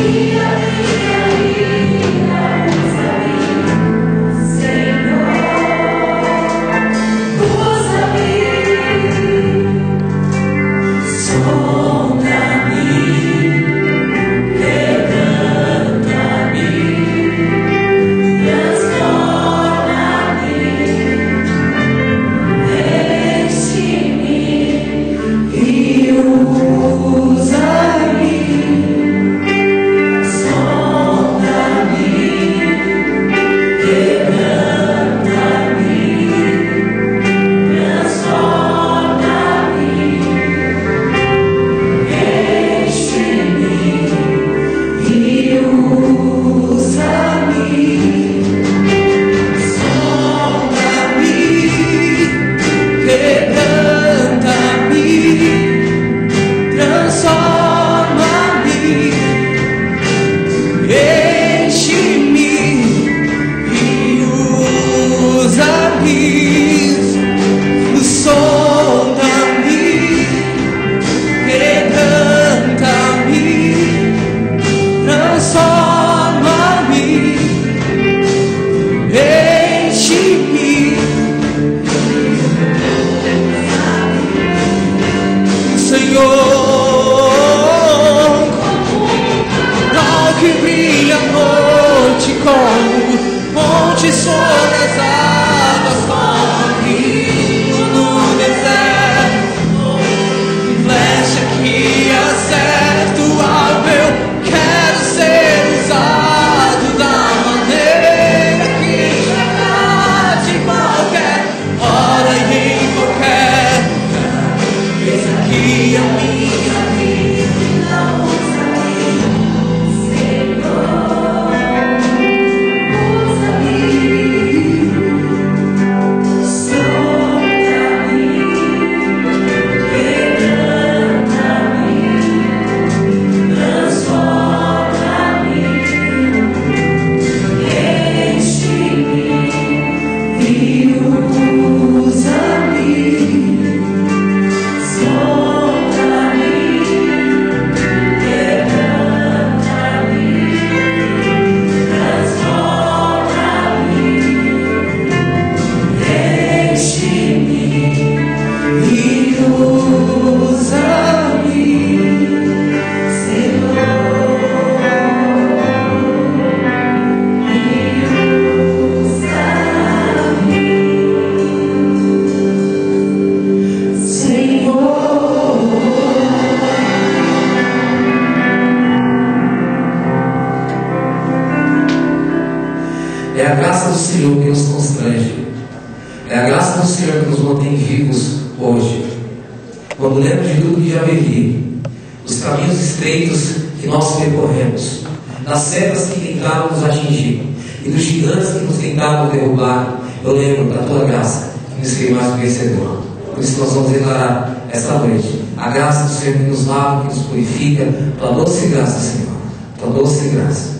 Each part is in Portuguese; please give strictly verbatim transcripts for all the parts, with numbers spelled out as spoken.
Tua doce graça, Senhor, tua doce graça.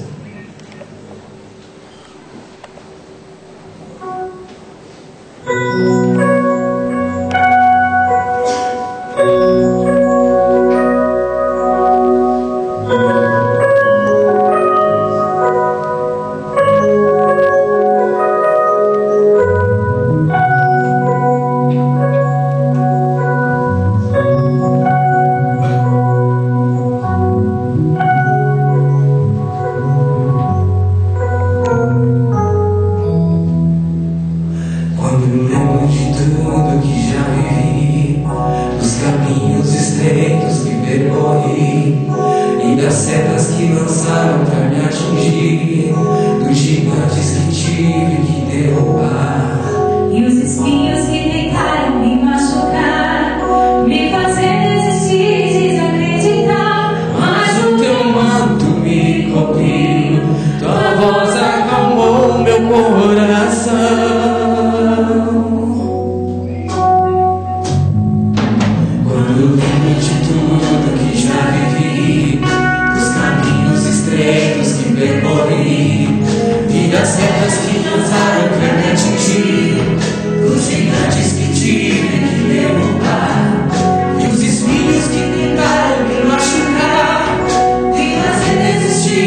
Desistir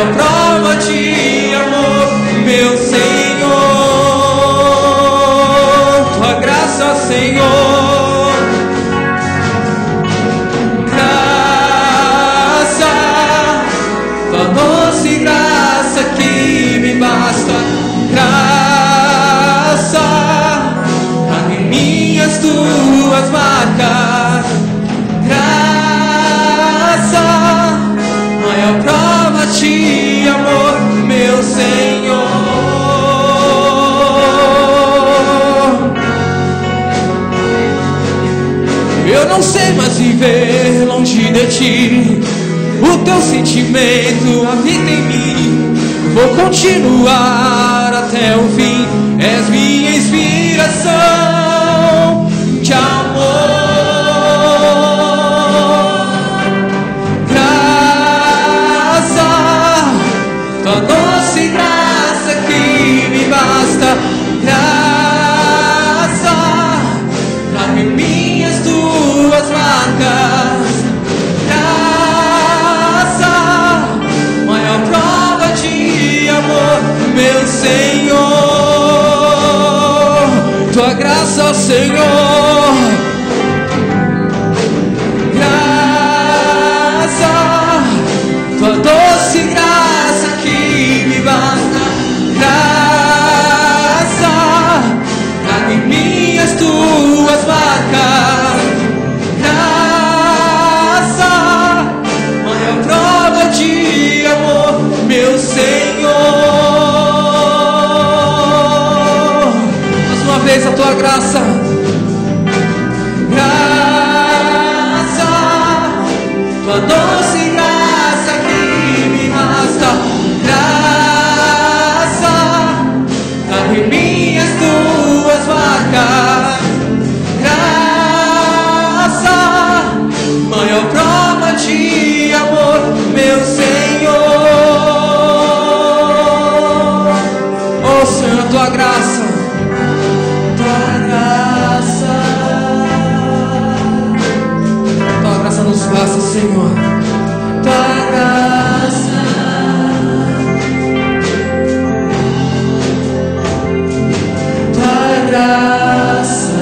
maior prova de amor, meu Senhor. Tua graça, Senhor, graça, tua doce graça que me basta, graça, traga em mim as tuas marcas, graça, maior prova de amor, meu Senhor. Eu não sei mais viver longe de ti, o teu sentimento habita em mim, vou continuar até o fim, és minha inspiração de amor, graça, tua doce graça que me basta, graça, traga em mim as tuas marcas, graça, maior prova de amor, meu Senhor. Tua graça, Senhor, graça, tua doce graça que me basta, graça, traga em mim as tuas marcas, graça, maior prova de amor, meu Senhor. Mais uma vez a tua graça, graça, tua doce graça que me basta, graça, traga em mim as tuas marcas, graça, maior prova de amor, meu Senhor. Oh Senhor, tua graça, tua graça, tua graça nos basta, Senhor, tua graça, tua graça.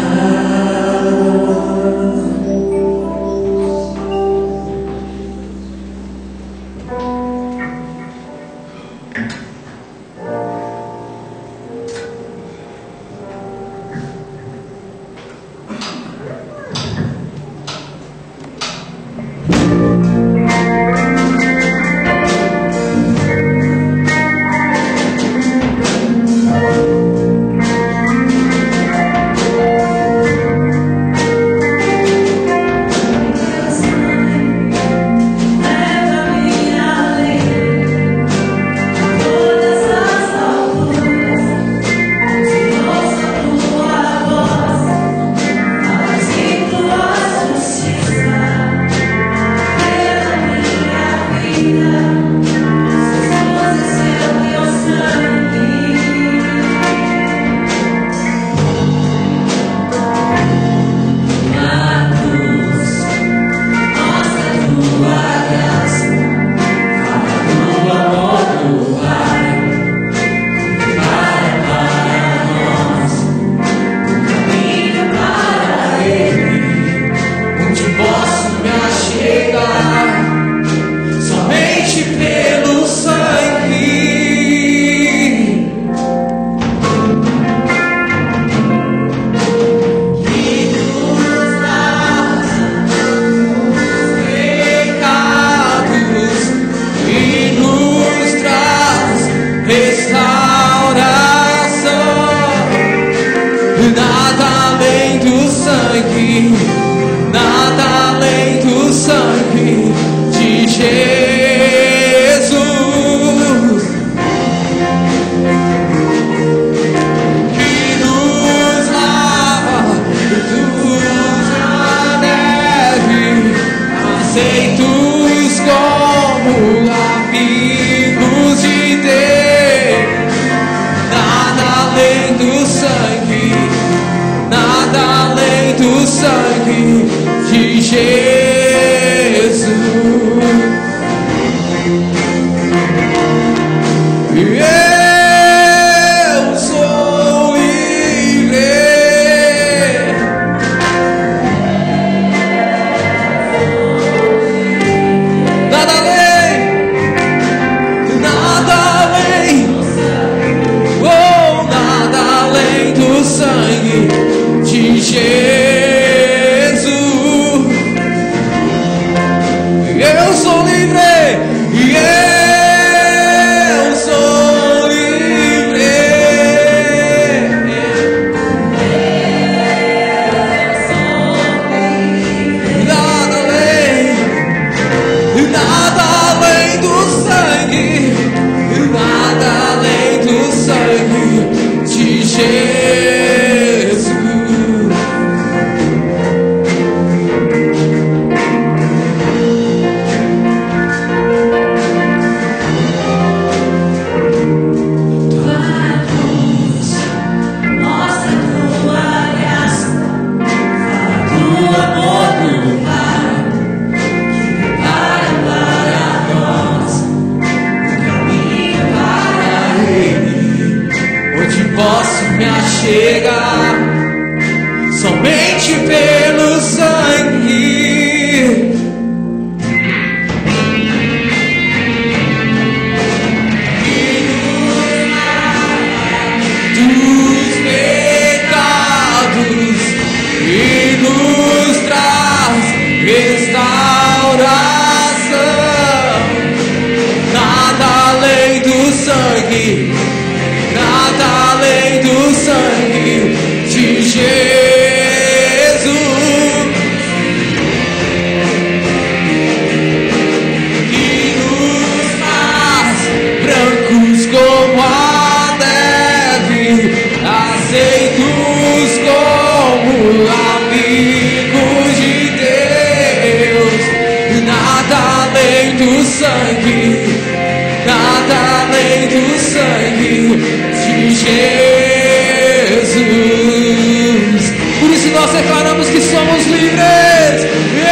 Jesus. Jesus. Posso me achegar somente pelo sangue dos pecados e nos traz restauração. Nada além do sangue, nada além do sangue de Jesus, que nos faz brancos como a neve, aceitos como amigos de Deus. Nada além do sangue, nada além do sangue de Jesus. Por isso nós declaramos que somos livres.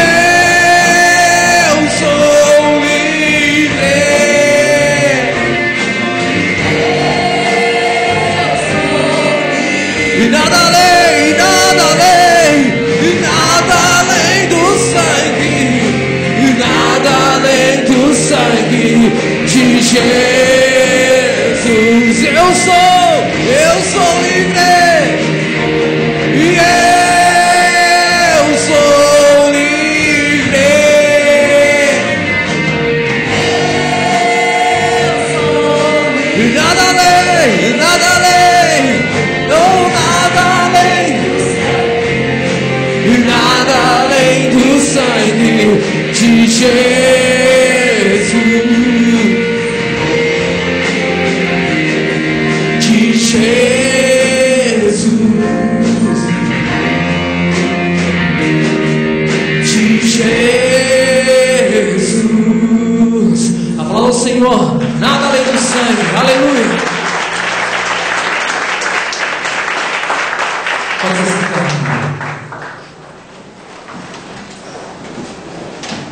Eu sou livre. E nada além, nada além, e nada além do sangue, e nada além do sangue de Jesus. Eu sou, eu sou livre. E eu sou livre. Eu sou livre. E nada além, nada além, não nada além do sangue, e nada além do sangue de Jesus. Jesus, de Jesus. Aplauda o Senhor, nada além do sangue, aleluia. Pode ser.